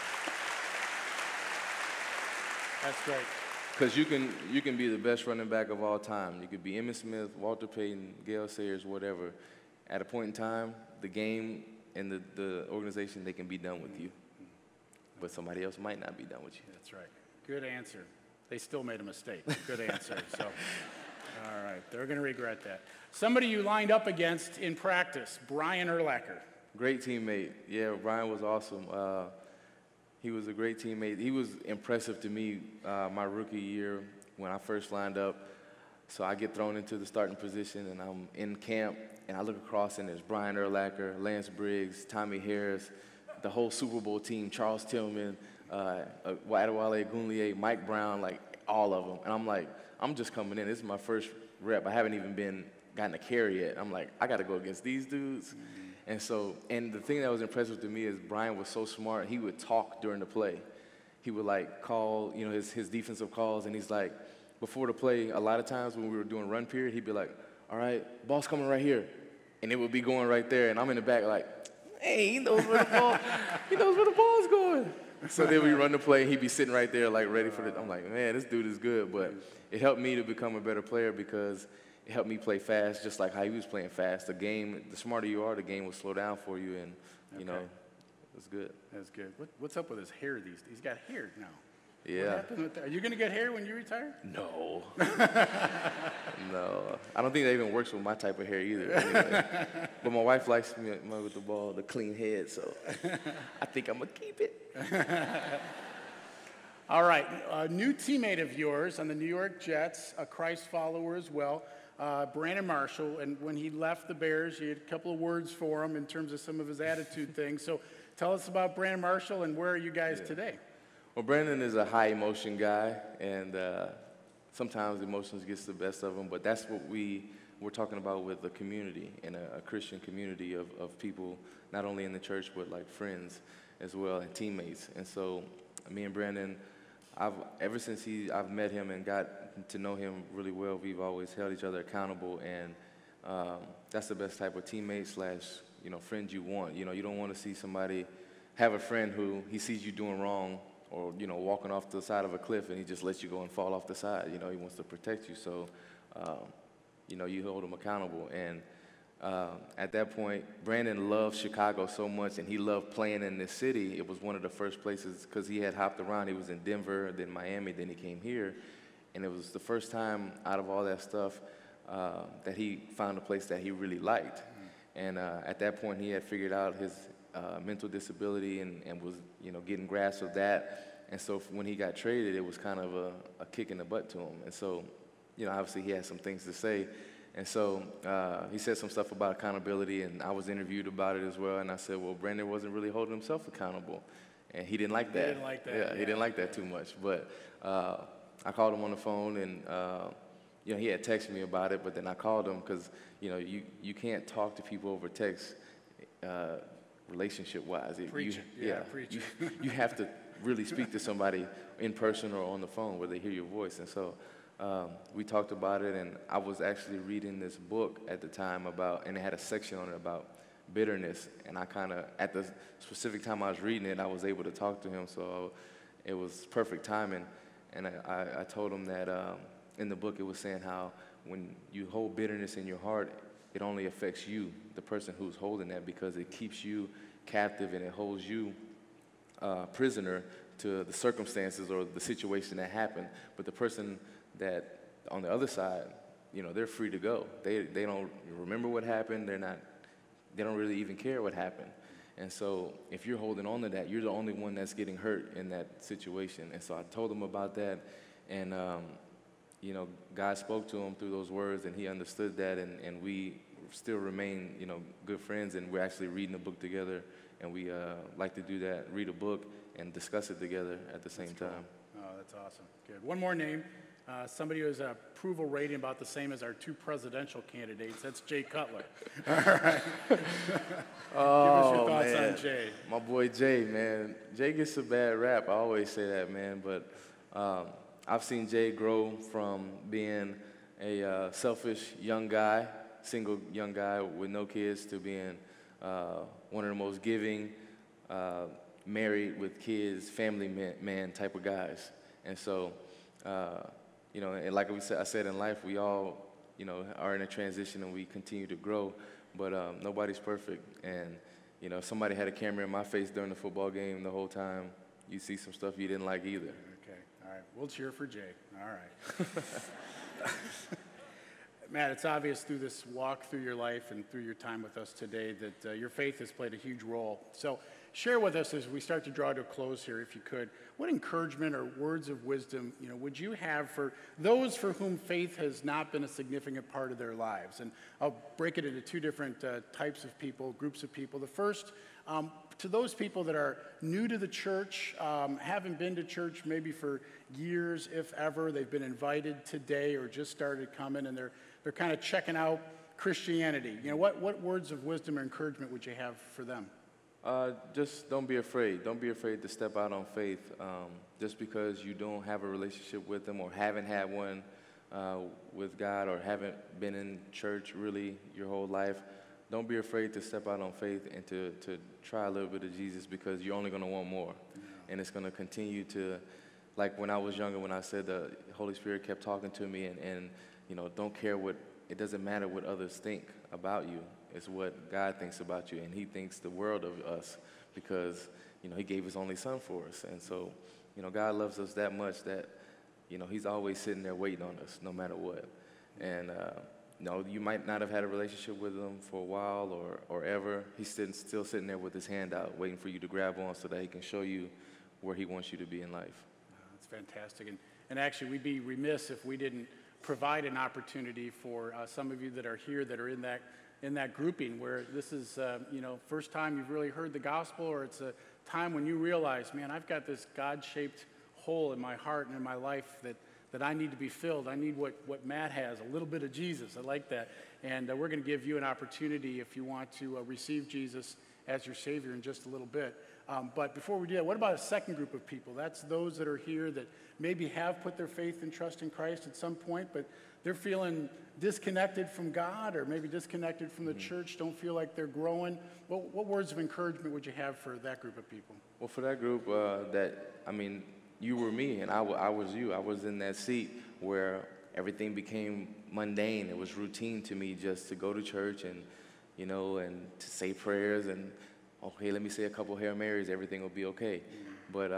That's great. Because you can be the best running back of all time. You could be Emmitt Smith, Walter Payton, Gale Sayers, whatever. At a point in time, the game and the organization, they can be done with you. But somebody else might not be done with you. That's right. Good answer. They still made a mistake. Good answer. So, all right. They're going to regret that. Somebody you lined up against in practice, Brian Urlacher. Great teammate. Yeah, Brian was awesome. He was a great teammate. He was impressive to me my rookie year when I first lined up. So I get thrown into the starting position, and I'm in camp, and I look across, and there's Brian Urlacher, Lance Briggs, Tommy Harris, the whole Super Bowl team, Charles Tillman, Adewale Ogunleye, Mike Brown, like all of them. And I'm like, I'm just coming in. This is my first rep. I haven't even gotten a carry yet. I'm like, I got to go against these dudes. And so, and the thing that was impressive to me is Brian was so smart. He would talk during the play. He would like call, you know, his defensive calls, and he's like, before the play, a lot of times when we were doing run period, he'd be like, all right, ball's coming right here. And it would be going right there, and I'm in the back like, hey, he knows where the ball's going. So then we run the play, and he'd be sitting right there like ready for it. I'm like, man, this dude is good. But it helped me to become a better player because it helped me play fast, just like how he was playing fast. The smarter you are, the game will slow down for you, and, you know, it's good. That's good. What's up with his hair these days? He's got hair now. Yeah. What happened with that? Are you going to get hair when you retire? No. No. I don't think that even works with my type of hair either. Anyway. But my wife likes me with the clean head, so I think I'm going to keep it. All right. A new teammate of yours on the New York Jets, a Christ follower as well, Brandon Marshall. And when he left the Bears, you had a couple of words for him in terms of some of his attitude things. So tell us about Brandon Marshall, and where are you guys today? Well, Brandon is a high-emotion guy, and sometimes emotions gets the best of him, but that's what we're talking about with a community and a Christian community of people, not only in the church, but like friends as well and teammates. And so me and Brandon, ever since I've met him and got to know him really well, we've always held each other accountable, and that's the best type of teammate / you know, friend you want. You know, you don't want to see somebody have a friend who he sees you doing wrong, or, you know, walking off the side of a cliff and he just lets you go and fall off the side. You know, he wants to protect you. So, you know, you hold him accountable. And at that point, Brandon loved Chicago so much, and he loved playing in this city. It was one of the first places, because he had hopped around. He was in Denver, then Miami, then he came here. And it was the first time out of all that stuff that he found a place that he really liked. And at that point, he had figured out his mental disability and was, getting grasp of that. And so when he got traded, it was kind of a kick in the butt to him. And so, obviously he had some things to say. And so he said some stuff about accountability, and I was interviewed about it as well. And I said, well, Brandon wasn't really holding himself accountable. And he didn't like that. He didn't like that. Yeah, he didn't like that too much. But I called him on the phone, and he had texted me about it, but then I called him because, you can't talk to people over text relationship-wise. Preach it. Preach it. You have to really speak to somebody in person or on the phone where they hear your voice. And so we talked about it, and I was actually reading this book at the time and it had a section on it about bitterness. And I kind of, at the specific time I was reading it, I was able to talk to him, so it was perfect timing. And I told him that in the book it was saying how when you hold bitterness in your heart, it only affects you, the person who's holding that, because it keeps you captive and it holds you prisoner to the circumstances or the situation that happened. But the person that on the other side, they're free to go. They don't remember what happened. They don't really even care what happened. And so if you're holding on to that, you're the only one that's getting hurt in that situation. And so I told him about that, and God spoke to him through those words, and he understood that, and we still remain, good friends, and we're actually reading a book together, and we like to do that, read a book and discuss it together at the same time. Oh, that's awesome. Good. One more name. Somebody who has an approval rating about the same as our two presidential candidates. That's Jay Cutler. All right. Give us your thoughts on Jay. My boy Jay, man. Jay gets a bad rap. I always say that, man. But I've seen Jay grow from being a selfish young guy, single young guy with no kids, to being one of the most giving, married with kids, family man type of guys. And so, and like I said in life, we all, are in a transition and we continue to grow, but nobody's perfect. And, if somebody had a camera in my face during the football game the whole time, you see some stuff you didn't like either. Okay, all right. We'll cheer for Jay. All right. Matt, it's obvious through this walk through your life and through your time with us today that your faith has played a huge role. So share with us as we start to draw to a close here, if you could, what encouragement or words of wisdom, would you have for those for whom faith has not been a significant part of their lives? And I'll break it into two different types of people, groups of people. The first, to those people that are new to the church, haven't been to church maybe for years, if ever, they've been invited today or just started coming, and they're kind of checking out Christianity. What words of wisdom or encouragement would you have for them? Just don't be afraid. Don't be afraid to step out on faith. Just because you don't have a relationship with Him or haven't had one with God or haven't been in church really your whole life, don't be afraid to step out on faith and to try a little bit of Jesus, because you're only going to want more. Yeah. And it's going to continue to, like when I was younger, when I said the Holy Spirit kept talking to me and don't care it doesn't matter what others think about you. It's what God thinks about you, and He thinks the world of us because, He gave His only Son for us. And so, God loves us that much that, He's always sitting there waiting on us no matter what. And, you might not have had a relationship with Him for a while or ever. He's still sitting there with His hand out waiting for you to grab on so that He can show you where He wants you to be in life. That's fantastic. And actually, we'd be remiss if we didn't provide an opportunity for some of you that are here that are in that grouping where this is, first time you've really heard the gospel, or it's a time when you realize, man, I've got this God-shaped hole in my heart and in my life that I need to be filled. I need what Matt has, a little bit of Jesus. I like that. And we're going to give you an opportunity if you want to receive Jesus as your Savior in just a little bit. But before we do that, what about a second group of people? That's those that are here that maybe have put their faith and trust in Christ at some point, but they're feeling disconnected from God or maybe disconnected from the church, don't feel like they're growing. What words of encouragement would you have for that group of people? Well, for that group, you were me and I was you. I was in that seat where everything became mundane. It was routine to me just to go to church and to say prayers and, okay, let me say a couple Hail Marys, everything will be okay. But,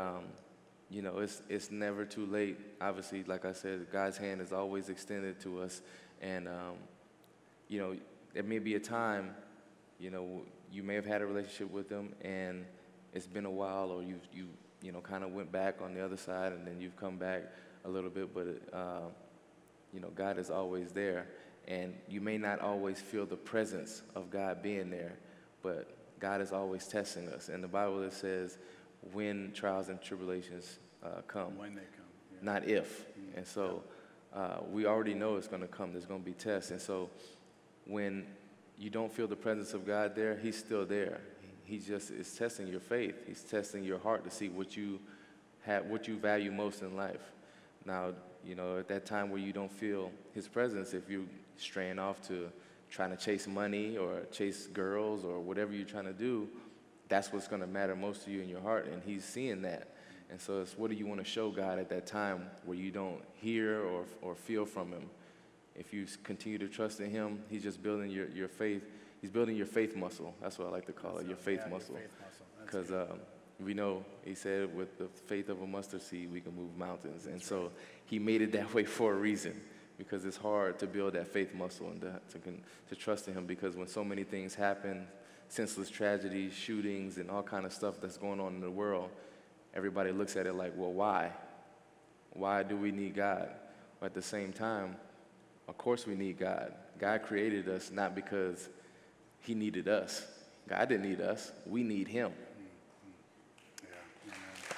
it's never too late. Obviously, like I said, God's hand is always extended to us. And, there may be a time You know, you may have had a relationship with them, and it's been a while, or you know, kind of went back on the other side, and then you've come back a little bit, but you know, God is always there, and you may not always feel the presence of God being there, but God is always testing us. And the Bible, it says, when trials and tribulations come. When they come. Yeah. Not if. And so we already know it's going to come. There's going to be tests. And so when you don't feel the presence of God there, he's still there. He just is testing your faith. He's testing your heart to see what you value most in life. Now, you know, at that time where you don't feel his presence, if you're straying off to trying to chase money or chase girls or whatever you're trying to do, that's what's going to matter most to you in your heart, and he's seeing that. And so it's, what do you want to show God at that time where you don't hear or feel from him? If you continue to trust in him, he's just building your faith. He's building your faith muscle. That's what I like to call it, your faith muscle. Because we know, he said, with the faith of a mustard seed, we can move mountains. And so he made it that way for a reason, because it's hard to build that faith muscle and to trust in him, because when so many things happen, senseless tragedies, shootings, and all kind of stuff that's going on in the world, everybody looks at it like, well, why? Why do we need God? But at the same time, of course we need God. God created us not because he needed us. God didn't need us. We need him. Yeah.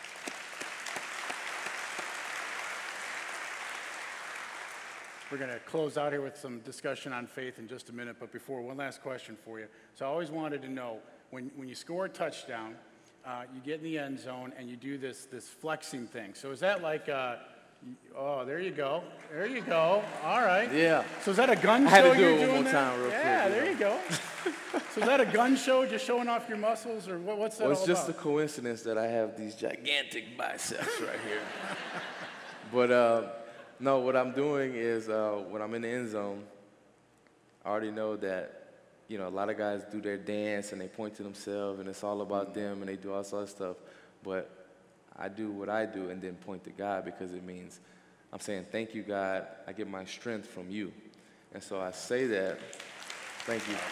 We're going to close out here with some discussion on faith in just a minute, but before, one last question for you. So I always wanted to know, when you score a touchdown, you get in the end zone and you do this flexing thing. So is that like, oh, there you go. There you go. All right. Yeah. So is that a gun show? I had to do you're it one doing more there? time real quick. Yeah, there you go. So is that a gun show, just showing off your muscles, or what's that all Well, it's just a about? coincidence that I have these gigantic biceps right here. But no, what I'm doing is when I'm in the end zone, I already know that, you know, a lot of guys do their dance and they point to themselves and it's all about them and they do all sorts of stuff. But I do what I do and then point to God, because it means I'm saying, thank you, God. I get my strength from you. And so I say that, thank you.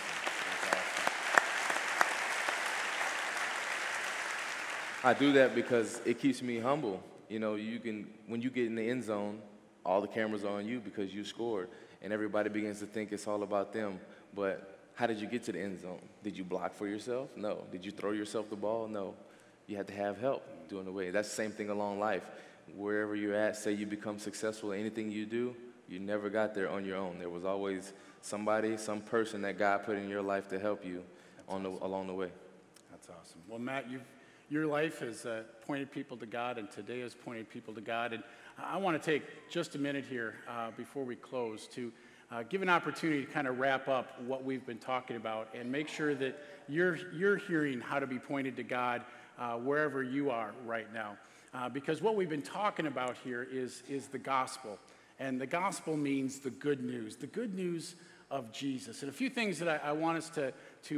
I do that because it keeps me humble. You know, when you get in the end zone, all the cameras are on you because you scored, and everybody begins to think it's all about them. But how did you get to the end zone? Did you block for yourself? No. Did you throw yourself the ball? No. You had to have help doing the way. That's the same thing along life. Wherever you're at, say you become successful in anything you do, you never got there on your own. There was always somebody, some person that God put in your life to help you along the way. That's awesome. Well, Matt, your life has pointed people to God, and today has pointed people to God. And I want to take just a minute here before we close to give an opportunity to kind of wrap up what we've been talking about and make sure that you're hearing how to be pointed to God wherever you are right now. Because what we've been talking about here is the gospel. And the gospel means the good news of Jesus. And a few things that I want us to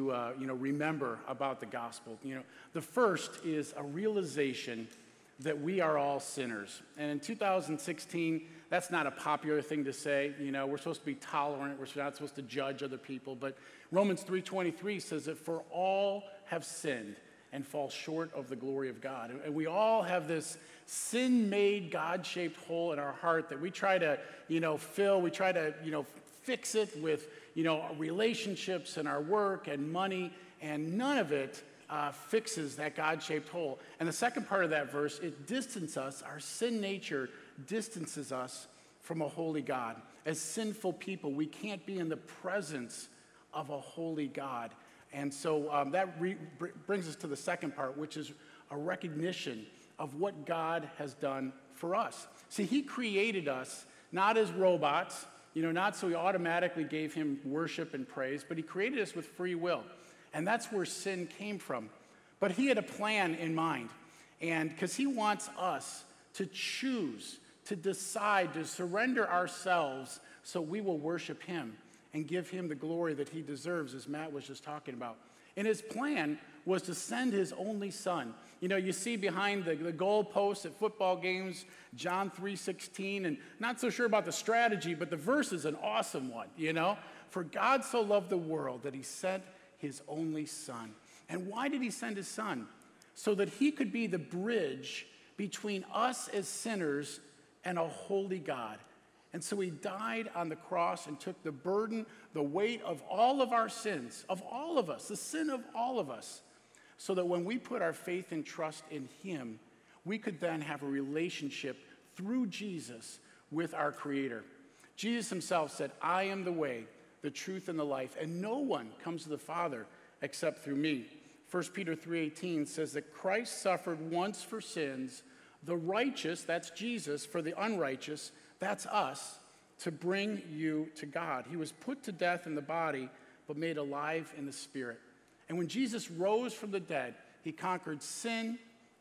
remember about the gospel. You know, the first is a realization that we are all sinners. And in 2016, that's not a popular thing to say. You know, we're supposed to be tolerant. We're not supposed to judge other people. But Romans 3:23 says that for all have sinned and fall short of the glory of God. And we all have this sin-made, God-shaped hole in our heart that we try to, fill. We try to, fix it with, relationships and our work and money, and none of it fixes that God-shaped hole. And the second part of that verse, it distances us, our sin nature distances us from a holy God. As sinful people, we can't be in the presence of a holy God. And so that brings us to the second part, which is a recognition of what God has done for us. See, he created us not as robots, not so we automatically gave him worship and praise, but he created us with free will. And that's where sin came from. But he had a plan in mind. And because he wants us to choose, to decide, to surrender ourselves so we will worship him and give him the glory that he deserves, as Matt was just talking about. And his plan was to send his only son. You see behind the goal posts at football games, John 3:16, and not so sure about the strategy, but the verse is an awesome one, For God so loved the world that he sent his only Son. And why did he send his Son? So that he could be the bridge between us as sinners and a holy God. And so he died on the cross and took the burden, the weight of all of our sins, of all of us, the sin of all of us, so that when we put our faith and trust in him, we could then have a relationship through Jesus with our Creator. Jesus himself said, I am the way, the truth, and the life, and no one comes to the Father except through me. 1 Peter 3:18 says that Christ suffered once for sins, the righteous, that's Jesus, for the unrighteous, that's us, to bring you to God. He was put to death in the body, but made alive in the spirit. And when Jesus rose from the dead, he conquered sin,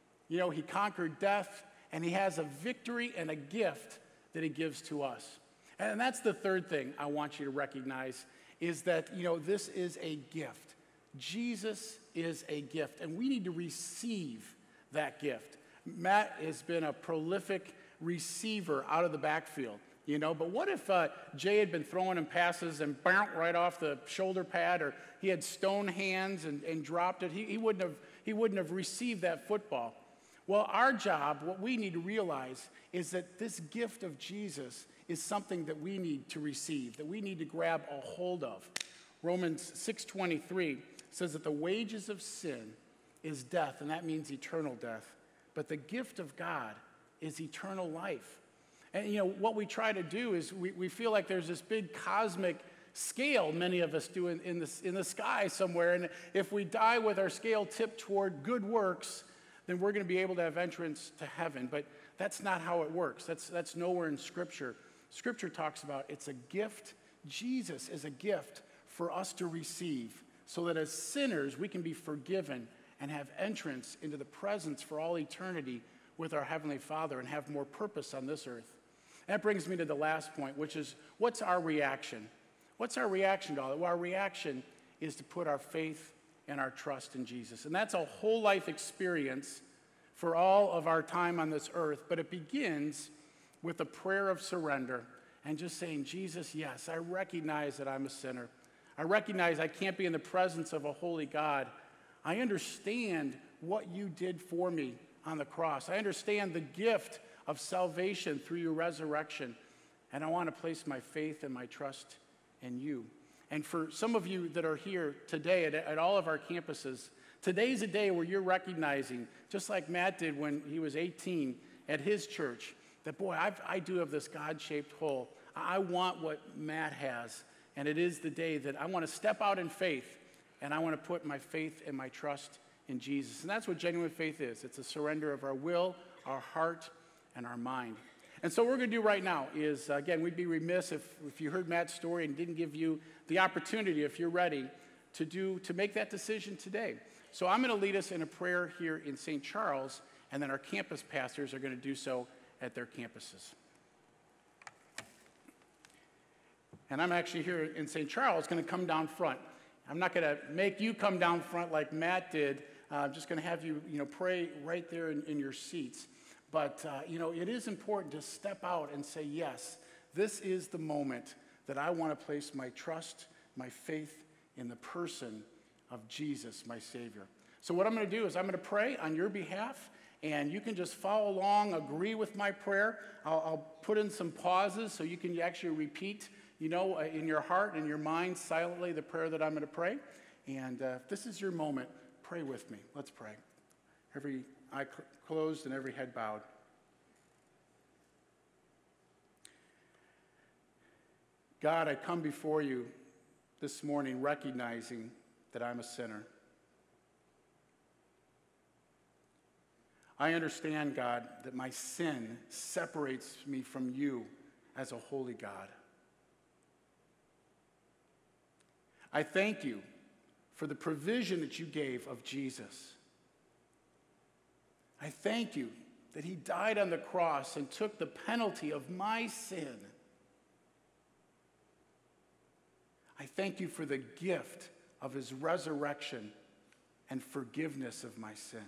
he conquered death, and he has a victory and a gift that he gives to us. And that's the third thing I want you to recognize, is that, this is a gift. Jesus is a gift, and we need to receive that gift. Matt has been a prolific receiver out of the backfield, but what if Jay had been throwing him passes and bounced right off the shoulder pad, or he had stone hands and dropped it? He wouldn't have received that football. Well, our job, what we need to realize, is that this gift of Jesus is something that we need to receive, that we need to grab a hold of. Romans 6:23 says that the wages of sin is death, and that means eternal death. But the gift of God is eternal life. And what we try to do is we feel like there's this big cosmic scale, many of us do in the sky somewhere, and if we die with our scale tipped toward good works, then we're going to be able to have entrance to heaven. But that's not how it works. That's nowhere in Scripture. Scripture talks about it's a gift. Jesus is a gift for us to receive, so that as sinners we can be forgiven and have entrance into the presence for all eternity with our Heavenly Father and have more purpose on this earth. That brings me to the last point, which is, what's our reaction? What's our reaction to all that? Well, our reaction is to put our faith and our trust in Jesus. And that's a whole life experience for all of our time on this earth, but it begins with a prayer of surrender and just saying, Jesus, yes, I recognize that I'm a sinner. I recognize I can't be in the presence of a holy God. I understand what you did for me on the cross. I understand the gift of salvation through your resurrection, and I want to place my faith and my trust in you. And for some of you that are here today at all of our campuses, today's a day where you're recognizing, just like Matt did when he was 18 at his church, that, boy, I do have this God-shaped hole. I want what Matt has, and it is the day that I want to step out in faith, and I want to put my faith and my trust in Jesus. And that's what genuine faith is. It's a surrender of our will, our heart, and our mind. And so what we're going to do right now is, again, we'd be remiss if you heard Matt's story and didn't give you the opportunity, if you're ready, to make that decision today. So I'm going to lead us in a prayer here in St. Charles, and then our campus pastors are going to do so at their campuses. And I'm actually here in St. Charles going to come down front. I'm not going to make you come down front like Matt did. I'm just going to have you, pray right there in your seats. But, it is important to step out and say, yes, this is the moment that I want to place my trust, my faith in the person of Jesus, my Savior. So what I'm going to do is I'm going to pray on your behalf, and you can just follow along, agree with my prayer. I'll put in some pauses so you can actually repeat, in your heart and your mind silently the prayer that I'm going to pray. And if this is your moment, pray with me. Let's pray. Every eye closed and every head bowed. God, I come before you this morning recognizing that I'm a sinner. I understand, God, that my sin separates me from you as a holy God. I thank you for the provision that you gave of Jesus. I thank you that he died on the cross and took the penalty of my sin. I thank you for the gift of his resurrection and forgiveness of my sin.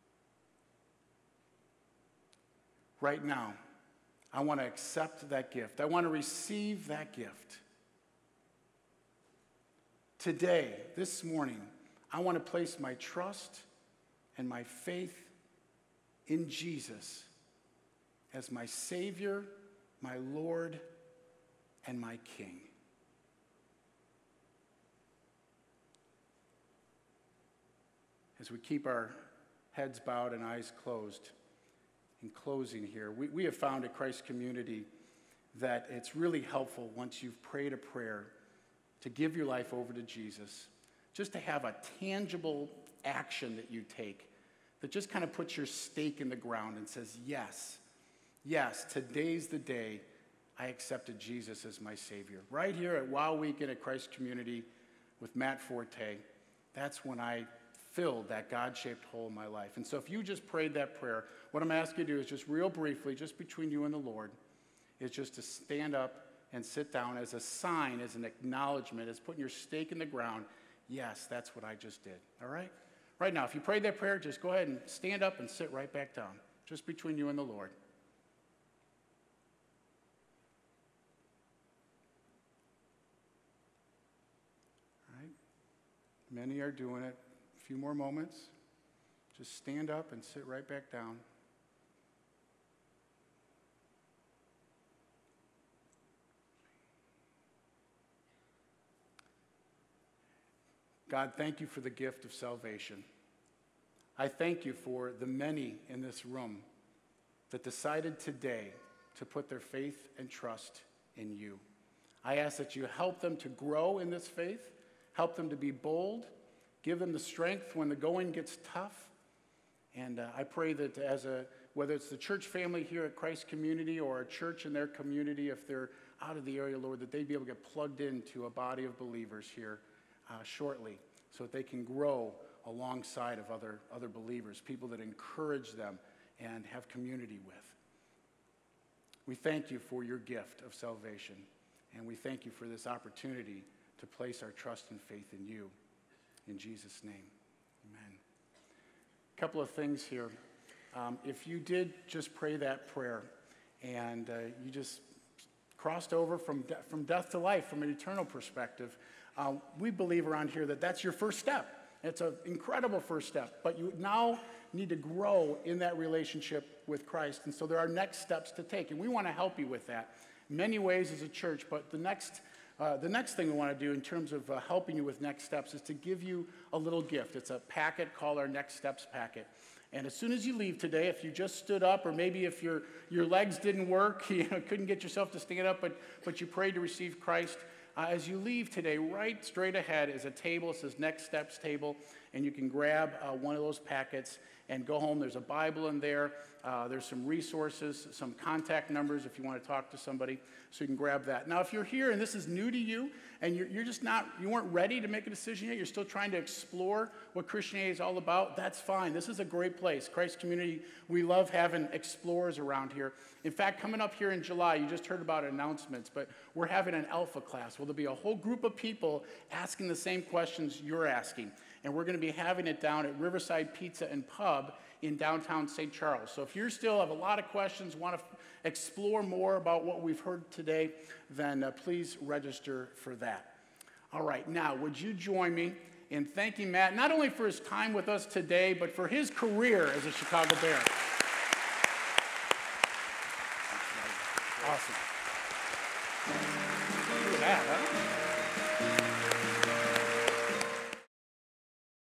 Right now, I want to accept that gift. I want to receive that gift. Today, this morning, I want to place my trust and my faith in Jesus as my Savior, my Lord, and my King. As we keep our heads bowed and eyes closed, in closing here, we have found at Christ Community that it's really helpful once you've prayed a prayer to give your life over to Jesus, just to have a tangible action that you take that just kind of puts your stake in the ground and says, yes, today's the day I accepted Jesus as my Savior. Right here at Wow Weekend at Christ Community with Matt Forte, that's when I filled that God-shaped hole in my life. And so if you just prayed that prayer, what I'm asking you to do is just real briefly, just between you and the Lord, is just to stand up and sit down as a sign, as an acknowledgement, as putting your stake in the ground. Yes, that's what I just did. All right? Right now, if you prayed that prayer, just go ahead and stand up and sit right back down, just between you and the Lord. All right? Many are doing it. A few more moments. Just stand up and sit right back down. God, thank you for the gift of salvation. I thank you for the many in this room that decided today to put their faith and trust in you. I ask that you help them to grow in this faith, help them to be bold, give them the strength when the going gets tough. And I pray that whether it's the church family here at Christ Community or a church in their community, if they're out of the area, Lord, that they'd be able to get plugged into a body of believers here shortly, so that they can grow alongside of other believers, people that encourage them and have community with. We thank you for your gift of salvation, and we thank you for this opportunity to place our trust and faith in you. In Jesus' name, amen. A couple of things here. If you did just pray that prayer and you just crossed over from death to life from an eternal perspective, we believe around here that that's your first step. It's an incredible first step, but you now need to grow in that relationship with Christ, and so there are next steps to take, and we want to help you with that in many ways as a church. But the next thing we want to do in terms of helping you with next steps is to give you a little gift. It's a packet called our Next Steps packet. And as soon as you leave today, if you just stood up, or maybe if your legs didn't work, couldn't get yourself to stand up, but you prayed to receive Christ, as you leave today, right straight ahead is a table. It says Next Steps table, and you can grab one of those packets and go home. There's a Bible in there. There's some resources, some contact numbers if you want to talk to somebody, so you can grab that. Now, if you're here and this is new to you, and you weren't ready to make a decision yet, you're still trying to explore what Christianity is all about, that's fine. This is a great place. Christ Community, we love having explorers around here. In fact, coming up here in July, you just heard about announcements, but we're having an alpha class. Well, there'll be a whole group of people asking the same questions you're asking. And we're going to be having it down at Riverside Pizza and Pub in downtown St. Charles. So if you still have a lot of questions, want to explore more about what we've heard today, then please register for that. All right, now, would you join me in thanking Matt, not only for his time with us today, but for his career as a Chicago Bear. Awesome. Look at that, huh?